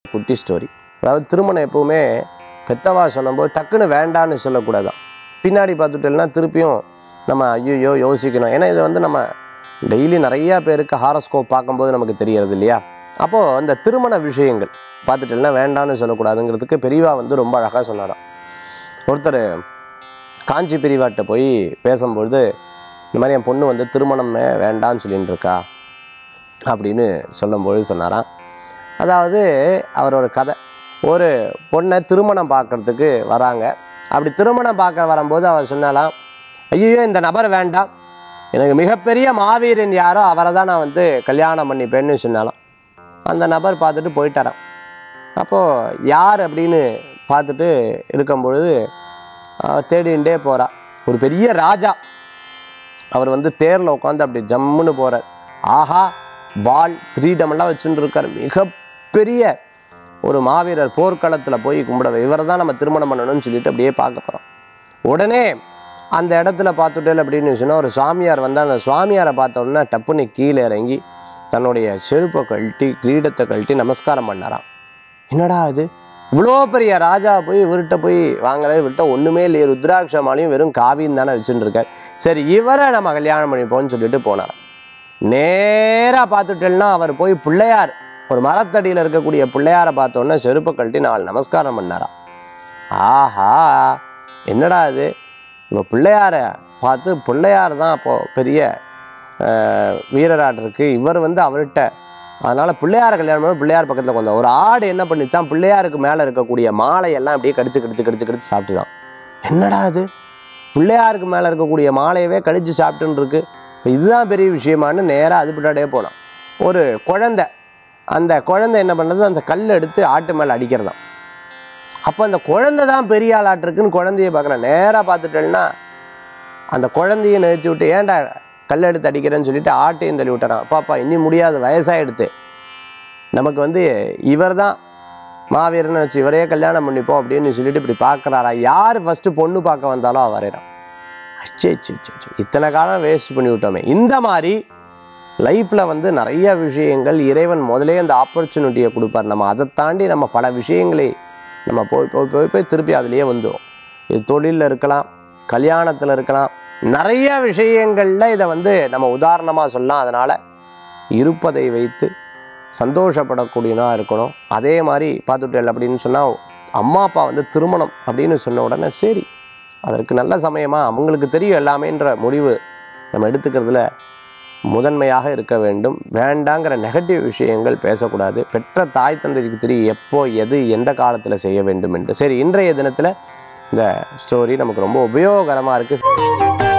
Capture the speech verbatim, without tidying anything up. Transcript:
குட்டி ஸ்டோரி. அதாவது திருமணம் எப்போவுமே பெத்தவா சொல்லும்போது டக்குன்னு வேண்டான்னு சொல்லக்கூடாதான். பின்னாடி பார்த்துட்டோம்னா திருப்பியும் நம்ம ஐயோ யோசிக்கணும். ஏன்னா இது வந்து நம்ம டெய்லி நிறையா பேருக்கு ஹாரோஸ்கோப் பார்க்கும்போது நமக்கு தெரியறது இல்லையா. அப்போது அந்த திருமண விஷயங்கள் பார்த்துட்டோம்னா வேண்டான்னு சொல்லக்கூடாதுங்கிறதுக்கு பெரியவா வந்து ரொம்ப அழகாக சொன்னாராம். ஒருத்தர் காஞ்சி பெரியவாட்ட போய் பேசும்பொழுது இந்த மாதிரி என் பொண்ணு வந்து திருமணமே வேண்டான்னு சொல்லிட்டு இருக்கா அப்படின்னு சொல்லும்பொழுது சொன்னாராம். அதாவது அவரோட கதை, ஒரு பொண்ணை திருமணம் பார்க்குறதுக்கு வராங்க. அப்படி திருமணம் பார்க்க வரும்போது அவர் சொன்னாலாம், ஐயோ இந்த நபர் வேண்டாம், எனக்கு மிகப்பெரிய மாவீரன் யாரோ அவரை தான் நான் வந்து கல்யாணம் பண்ணிப்பேன்னு சொன்னாலாம். அந்த நபர் பார்த்துட்டு போயிட்டாராம். அப்போது யார் அப்படின்னு பார்த்துட்டு இருக்கும்பொழுது தேடிகிட்டே போகிறா. ஒரு பெரிய ராஜா, அவர் வந்து தேரில் உட்காந்து அப்படி ஜம்முன்னு போகிறார். ஆஹா, வாள் கிரீடமெல்லாம் வச்சுட்டு இருக்கார். மிகப்பெரிய ஒரு மாவீரர், போர்க்களத்தில் போய் கும்பிட இவரை தான் நம்ம திருமணம் பண்ணணும்னு சொல்லிட்டு அப்படியே பார்க்க போகிறோம். உடனே அந்த இடத்துல பார்த்துட்டேன் அப்படின்னு சொன்னால் ஒரு சுவாமியார் வந்தால் அந்த சுவாமியாரை பார்த்த உடனே டப்புன்னு கீழே இறங்கி தன்னுடைய செருப்பை கழட்டி கிரீடத்தை கழட்டி நமஸ்காரம் பண்ணாராம். என்னடா அது, இவ்வளோ பெரிய ராஜா போய் இவர்கிட்ட போய் வாங்குற, இவர்கிட்ட ஒன்றுமே இல்லையே, ருத்ராட்சமாலையும் வெறும் காவியும் தானே வச்சுட்டு இருக்கார், சரி இவரை நம்ம கல்யாணம் பண்ணிப்போன்னு சொல்லிட்டு போனார். நேராக பார்த்துட்டேன்னா அவர் போய் பிள்ளையார், ஒரு மரத்தடியில் இருக்கக்கூடிய பிள்ளையாரை பார்த்தோன்னே செருப்பை கழட்டி நாலு நமஸ்காரம் பண்ணாராம். ஆஹா, என்னடா இது, இப்போ பிள்ளையாரை பார்த்து பிள்ளையார் தான் அப்போது பெரிய வீரராட் இருக்குது, இவர் வந்து அவர்கிட்ட, அதனால் பிள்ளையாரை கல்யாணம் பண்ணி பிள்ளையார் பக்கத்தில் கொண்டா. ஒரு ஆடு என்ன பண்ணித்தான் பிள்ளையாருக்கு மேலே இருக்கக்கூடிய மாலையெல்லாம் அப்படியே கடிச்சு கடிச்சு கடிச்சு கடிச்சு சாப்பிட்டு தான். என்னடா அது, பிள்ளையாருக்கு மேலே இருக்கக்கூடிய மாலையவே கடிச்சு சாப்பிட்டுன்னு இருக்கு, இப்போ இதுதான் பெரிய விஷயமானு நேராக அது பின்னாடியே போனான். ஒரு குழந்தை, அந்த குழந்தை என்ன பண்ணுறது, அந்த கல் எடுத்து ஆட்டு மேலே அடிக்கிறதான். அப்போ அந்த குழந்தை தான் பெரிய ஆள் ஆட்டிருக்குன்னு குழந்தைய பார்க்குறேன். நேராக பார்த்துட்டேன்னா அந்த குழந்தைய நிறுத்தி விட்டு, ஏன்டா கல் எடுத்து அடிக்கிறேன்னு சொல்லிட்டு ஆட்டையும் தள்ளி விட்டுறான். பாப்பா இன்னும் முடியாது, வயசாகிடுது, நமக்கு வந்து இவர் தான் மாவீரன்னு வச்சு இவரையே கல்யாணம் பண்ணிப்போம் அப்படின்னு சொல்லிட்டு இப்படி பார்க்குறாரா. யார் ஃபஸ்ட்டு பொண்ணு பார்க்க வந்தாலும் அவ வரைகிறான். அச்சே அச்சே அச்சே, இத்தனை காலம் வேஸ்ட் பண்ணி விட்டோமே. இந்த மாதிரி லைஃப்பில் வந்து நிறைய விஷயங்கள் இறைவன் முதலே அந்த ஆப்பர்ச்சுனிட்டியை கொடுப்பார். நம்ம அதை தாண்டி நம்ம பல விஷயங்களை நம்ம போய் போய் போய் போய் திருப்பி அதுலேயே வந்துடும். இது தொழிலில் இருக்கலாம், கல்யாணத்தில் இருக்கலாம், நிறைய விஷயங்களில் இதை வந்து நம்ம உதாரணமாக சொல்லலாம். அதனால் இருப்பதை வைத்து சந்தோஷப்படக்கூடியதாக இருக்கணும். அதே மாதிரி பார்த்துட்டேன் அப்படின்னு சொன்னால் அம்மா அப்பா வந்து திருமணம் அப்படின்னு சொன்ன உடனே சரி அதற்கு நல்ல சமயமாக அவங்களுக்கு தெரியும் எல்லாமேன்ற முடிவு நம்ம எடுத்துக்கிறதுல முதன்மையாக இருக்க வேண்டும். வேண்டாங்கிற நெகட்டிவ் விஷயங்கள் பேசக்கூடாது. பெற்ற தாய் தந்தைக்கு தெரியும் எப்போ எது எந்த காலத்தில் செய்ய வேண்டும் என்று. சரி, இன்றைய தினத்தில் இந்த ஸ்டோரி நமக்கு ரொம்ப உபயோகரமாக இருக்குது.